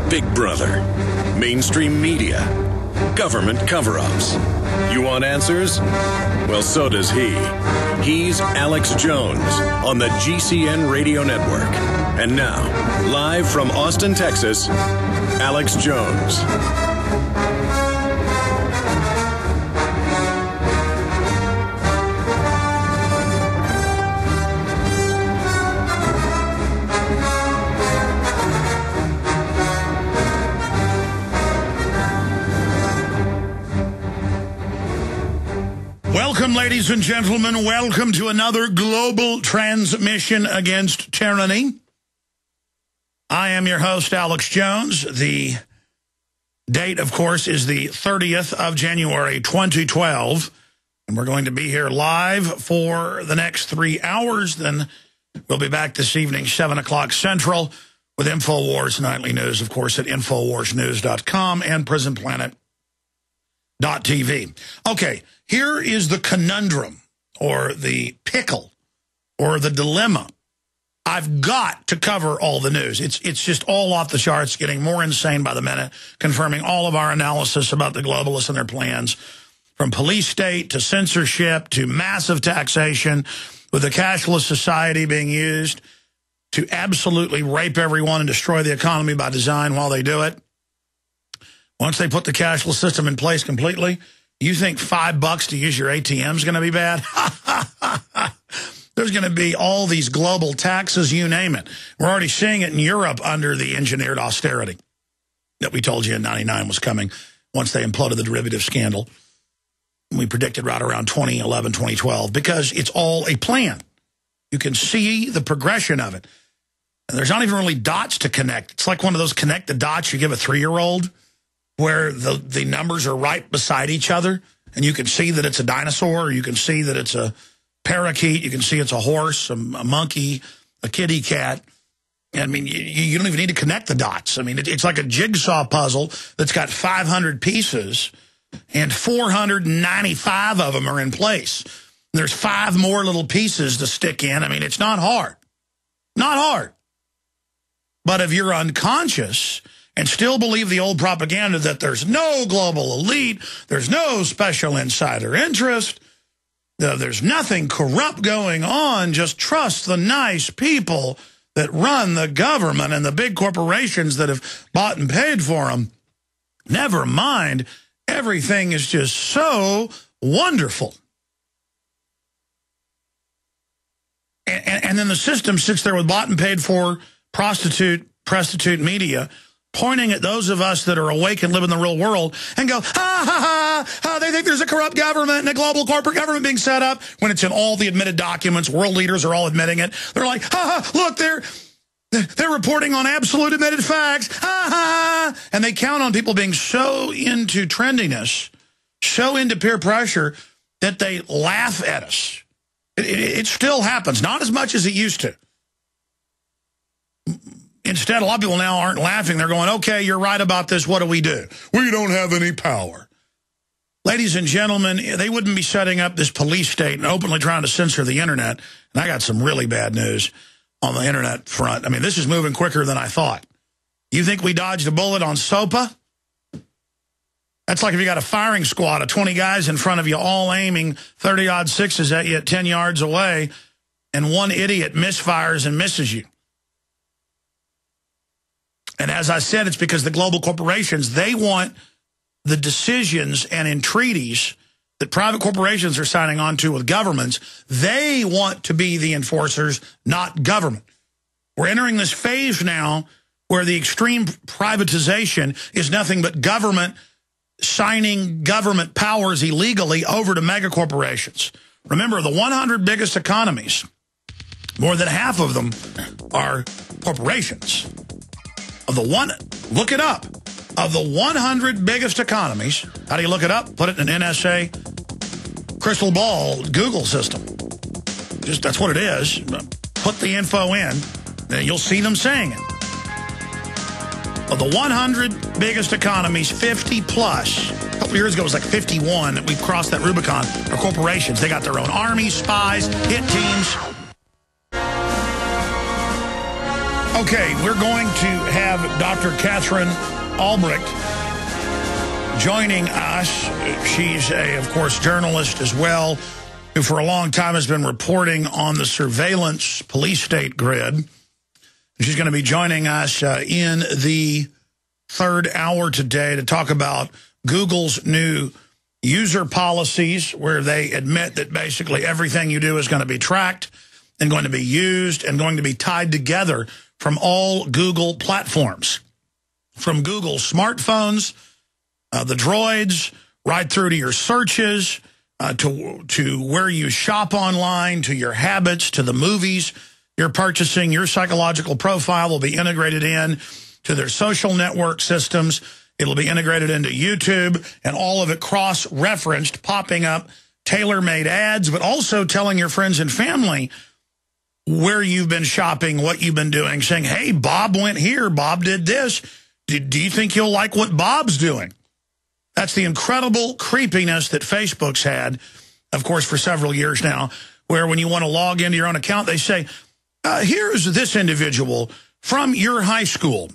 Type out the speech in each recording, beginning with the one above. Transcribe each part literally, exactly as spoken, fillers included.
Big Brother, mainstream media, government cover-ups. You want answers? Well, so does he. He's Alex Jones on the G C N Radio Network. And now, live from Austin, Texas, Alex Jones. Welcome, ladies and gentlemen. Welcome to another global transmission against tyranny. I am your host, Alex Jones. The date, of course, is the thirtieth of January, twenty twelve. And we're going to be here live for the next three hours. Then we'll be back this evening, seven o'clock Central, with InfoWars Nightly News, of course, at infowars news dot com and prison planet dot t v. Okay, here is the conundrum, or the pickle, or the dilemma. I've got to cover all the news. It's it's just all off the charts, getting more insane by the minute, confirming all of our analysis about the globalists and their plans, from police state to censorship to massive taxation, with the cashless society being used to absolutely rape everyone and destroy the economy by design while they do it. Once they put the cashless system in place completely, you think five bucks to use your A T M is going to be bad? There's going to be all these global taxes, you name it. We're already seeing it in Europe under the engineered austerity that we told you in ninety-nine was coming once they imploded the derivative scandal. We predicted right around twenty eleven, twenty twelve, because it's all a plan. You can see the progression of it. And there's not even really dots to connect. It's like one of those connect the dots you give a three-year-old, where the, the numbers are right beside each other, and you can see that it's a dinosaur, or you can see that it's a parakeet, you can see it's a horse, a, a monkey, a kitty cat. I mean, you, you don't even need to connect the dots. I mean, it, it's like a jigsaw puzzle that's got five hundred pieces, and four hundred ninety-five of them are in place. There's five more little pieces to stick in. I mean, it's not hard. Not hard. But if you're unconscious and still believe the old propaganda that there's no global elite, there's no special insider interest, there's nothing corrupt going on, just trust the nice people that run the government and the big corporations that have bought and paid for them. Never mind, everything is just so wonderful. And, and, and then the system sits there with bought and paid for prostitute, prostitute media, pointing at those of us that are awake and live in the real world and go, ha, ha, ha, ha, they think there's a corrupt government and a global corporate government being set up, when it's in all the admitted documents. World leaders are all admitting it. They're like, ha, ha, look, they're, they're reporting on absolute admitted facts, ha, ha, ha. And they count on people being so into trendiness, so into peer pressure, that they laugh at us. It, it, it still happens, not as much as it used to. Instead, a lot of people now aren't laughing. They're going, okay, you're right about this. What do we do? We don't have any power. Ladies and gentlemen, they wouldn't be setting up this police state and openly trying to censor the internet. And I got some really bad news on the internet front. I mean, this is moving quicker than I thought. You think we dodged a bullet on SOPA? That's like if you got a firing squad of twenty guys in front of you, all aiming thirty-odd sixes at you at ten yards away, and one idiot misfires and misses you. And as I said, it's because the global corporations, they want the decisions and entreaties that private corporations are signing on to with governments. They want to be the enforcers, not government. We're entering this phase now where the extreme privatization is nothing but government signing government powers illegally over to mega corporations. Remember, the one hundred biggest economies, more than half of them are corporations. Of the one, look it up. Of the one hundred biggest economies, how do you look it up? Put it in an N S A crystal ball Google system. Just that's what it is. Put the info in, and you'll see them saying it. Of the one hundred biggest economies, fifty plus, a couple years ago it was like fifty-one, that we've crossed that Rubicon, are corporations. They got their own armies, spies, hit teams. Okay, we're going to have Doctor Katherine Albrecht joining us. She's a, of course, journalist as well, who for a long time has been reporting on the surveillance police state grid. She's going to be joining us uh, in the third hour today to talk about Google's new user policies, where they admit that basically everything you do is going to be tracked and going to be used and going to be tied together from all Google platforms, from Google smartphones, uh, the droids, right through to your searches, uh, to, to where you shop online, to your habits, to the movies you're purchasing. Your psychological profile will be integrated in to their social network systems. It'll be integrated into YouTube, and all of it cross-referenced, popping up tailor-made ads, but also telling your friends and family where you've been shopping, what you've been doing, saying, hey, Bob went here, Bob did this. Do, do you think you'll like what Bob's doing? That's the incredible creepiness that Facebook's had, of course, for several years now, where when you want to log into your own account, they say, uh, here's this individual from your high school.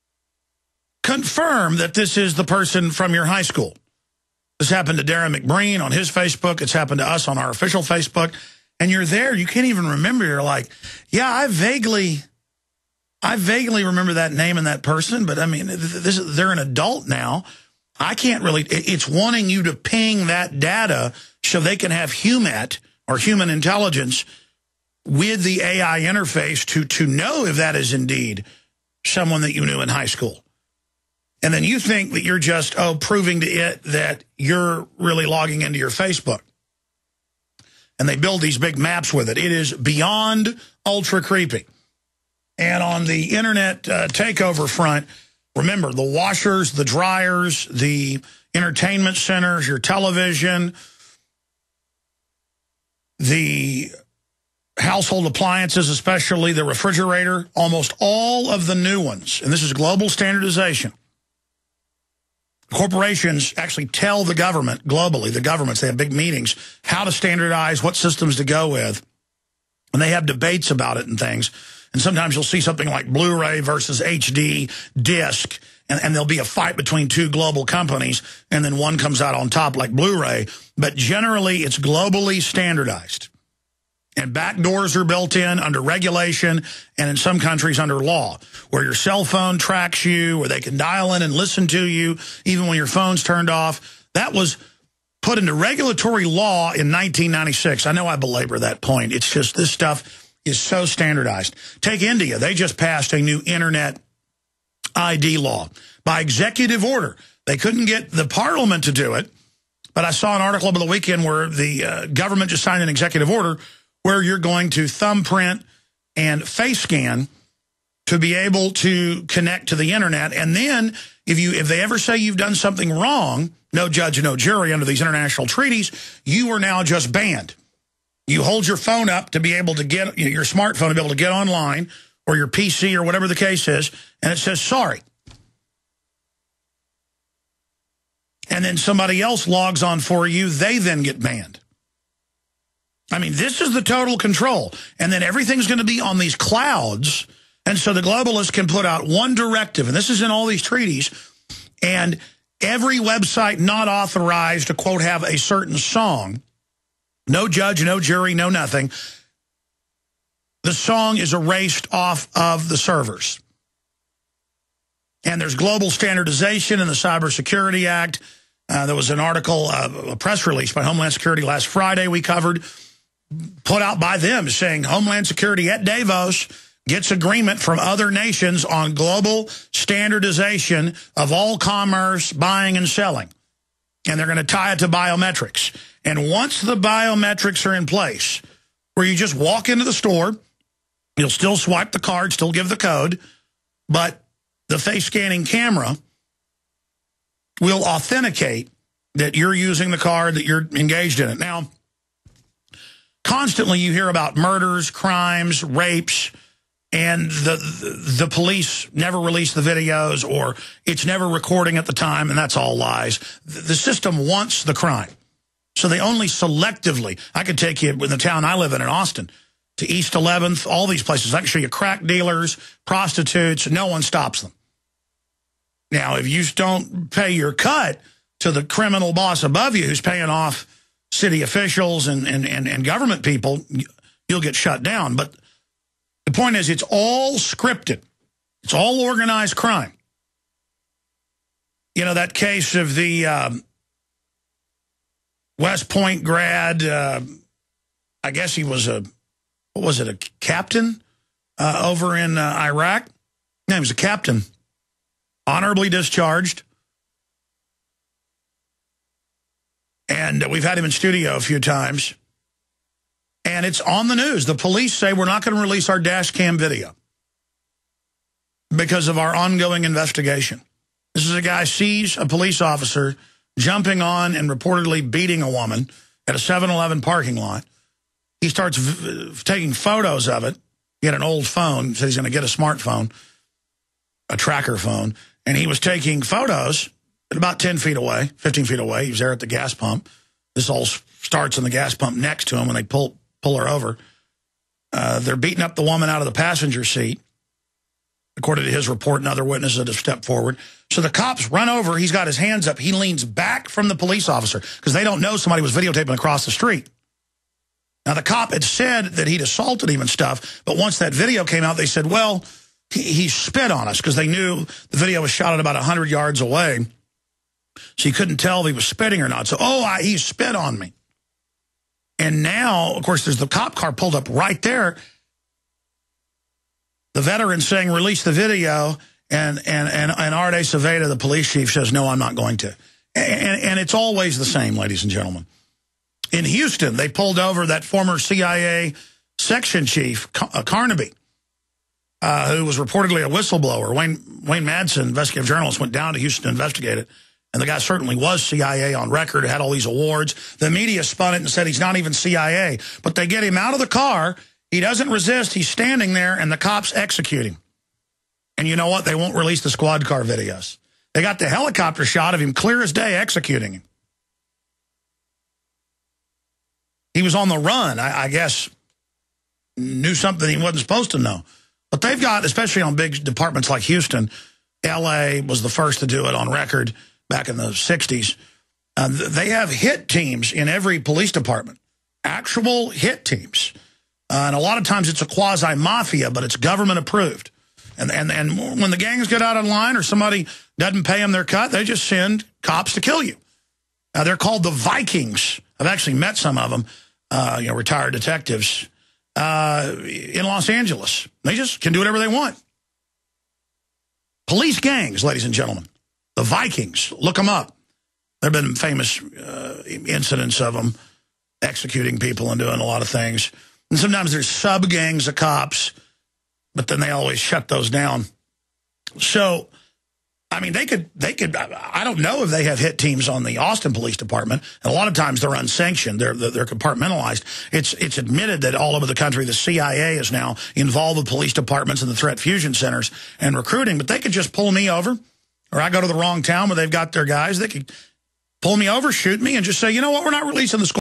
Confirm that this is the person from your high school. This happened to Darren McBreen on his Facebook. It's happened to us on our official Facebook. And you're there, you can't even remember. You're like, yeah, I vaguely, I vaguely remember that name and that person, but I mean, this, they're an adult now. I can't really, it's wanting you to ping that data so they can have humat or human intelligence with the A I interface to, to know if that is indeed someone that you knew in high school. And then you think that you're just, oh, proving to it that you're really logging into your Facebook. And they build these big maps with it. It is beyond ultra creepy. And on the internet uh, takeover front, remember, the washers, the dryers, the entertainment centers, your television, the household appliances, especially the refrigerator, almost all of the new ones, and this is global standardization. Corporations actually tell the government, globally, the governments, they have big meetings, how to standardize, what systems to go with. And they have debates about it and things. And sometimes you'll see something like Blu-ray versus H D disc, and, and there'll be a fight between two global companies, and then one comes out on top like Blu-ray. But generally, it's globally standardized. And backdoors are built in under regulation, and in some countries under law, where your cell phone tracks you, where they can dial in and listen to you, even when your phone's turned off. That was put into regulatory law in nineteen ninety-six. I know I belabor that point. It's just this stuff is so standardized. Take India. They just passed a new internet I D law by executive order. They couldn't get the parliament to do it, but I saw an article over the weekend where the uh, government just signed an executive order where you're going to thumbprint and face scan to be able to connect to the internet. And then if you if they ever say you've done something wrong, no judge, no jury under these international treaties, you are now just banned. You hold your phone up to be able to get, you know, your smartphone to be able to get online, or your P C or whatever the case is, and it says sorry. And then somebody else logs on for you, they then get banned. I mean, this is the total control. And then everything's going to be on these clouds. And so the globalists can put out one directive, and this is in all these treaties, and every website not authorized to, quote, have a certain song, no judge, no jury, no nothing, the song is erased off of the servers. And there's global standardization in the Cybersecurity Act. Uh, there was an article, uh, a press release by Homeland Security last Friday we covered, put out by them saying Homeland Security at Davos gets agreement from other nations on global standardization of all commerce, buying and selling. And they're going to tie it to biometrics. And once the biometrics are in place, where you just walk into the store, you'll still swipe the card, still give the code, but the face scanning camera will authenticate that you're using the card, that you're engaged in it. Now, constantly you hear about murders, crimes, rapes, and the, the the police never release the videos, or it's never recording at the time, and that's all lies. The system wants the crime. So they only selectively, I could take you in the town I live in, in Austin, to East eleventh, all these places. I can show you crack dealers, prostitutes, no one stops them. Now, if you don't pay your cut to the criminal boss above you who's paying off city officials and, and, and, and government people, you'll get shut down. But the point is, it's all scripted. It's all organized crime. You know, that case of the um, West Point grad, uh, I guess he was a, what was it, a captain uh, over in uh, Iraq? No, he was a captain, honorably discharged. And we've had him in studio a few times. And it's on the news. The police say we're not going to release our dash cam video because of our ongoing investigation. This is a guy sees a police officer jumping on and reportedly beating a woman at a seven eleven parking lot. He starts v taking photos of it. He had an old phone, said he's going to get a smartphone, a tracker phone. And he was taking photos at about ten feet away, fifteen feet away. He was there at the gas pump. This all starts in the gas pump next to him when they pull, pull her over. Uh, they're beating up the woman out of the passenger seat, according to his report and other witnesses that have stepped forward. So the cops run over. He's got his hands up. He leans back from the police officer because they don't know somebody was videotaping across the street. Now, the cop had said that he'd assaulted him and stuff, but once that video came out, they said, well, he, he spit on us because they knew the video was shot at about one hundred yards away. So you couldn't tell if he was spitting or not. So, oh, I, he spit on me. And now, of course, there's the cop car pulled up right there. The veteran saying, release the video. And, and, and, and Arte Saveda, the police chief, says, no, I'm not going to. And, and it's always the same, ladies and gentlemen. In Houston, they pulled over that former C I A section chief, Carnaby, uh, who was reportedly a whistleblower. Wayne, Wayne Madsen, investigative journalist, went down to Houston to investigate it. And the guy certainly was C I A on record, had all these awards. The media spun it and said he's not even C I A. But they get him out of the car. He doesn't resist. He's standing there, and the cops execute him. And you know what? They won't release the squad car videos. They got the helicopter shot of him clear as day executing him. He was on the run, I, I guess, knew something he wasn't supposed to know. But they've got, especially on big departments like Houston, L A was the first to do it on record back in the sixties. Uh, they have hit teams in every police department, actual hit teams. Uh, and a lot of times it's a quasi-mafia, but it's government approved. And, and, and when the gangs get out of line or somebody doesn't pay them their cut, they just send cops to kill you. Uh, they're called the Vikings. I've actually met some of them, uh, you know, retired detectives uh, in Los Angeles. They just can do whatever they want. Police gangs, ladies and gentlemen. The Vikings. Look them up. There have been famous uh, incidents of them executing people and doing a lot of things. And sometimes there's sub-gangs of cops, but then they always shut those down. So, I mean, they could, they could, I don't know if they have hit teams on the Austin Police Department. And a lot of times they're unsanctioned. They're, they're compartmentalized. It's, it's admitted that all over the country, the C I A is now involved with police departments and the threat fusion centers and recruiting. But they could just pull me over, or I go to the wrong town where they've got their guys. They could pull me over, shoot me, and just say, you know what, we're not releasing the squad.